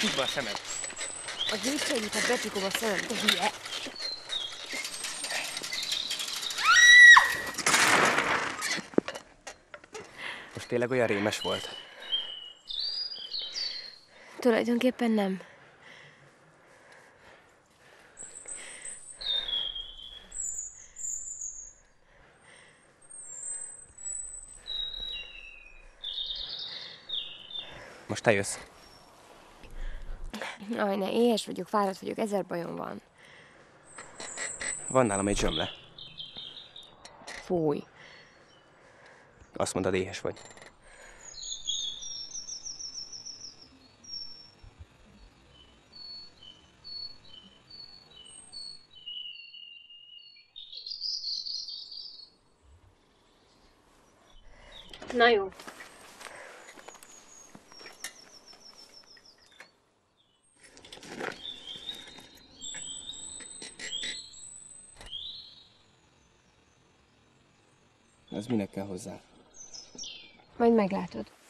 Csukd be a szemed! A gyűjtségüket becsukom a szemem, te hülye! Most tényleg olyan rémes volt? Tulajdonképpen nem. Most te jössz. Aj, ne, éhes vagyok, fáradt vagyok, 1000 bajom van. Van nálam egy zsömle. Fúj. Azt mondod, éhes vagy. Na jó. Ez minek kell hozzá? Majd meglátod.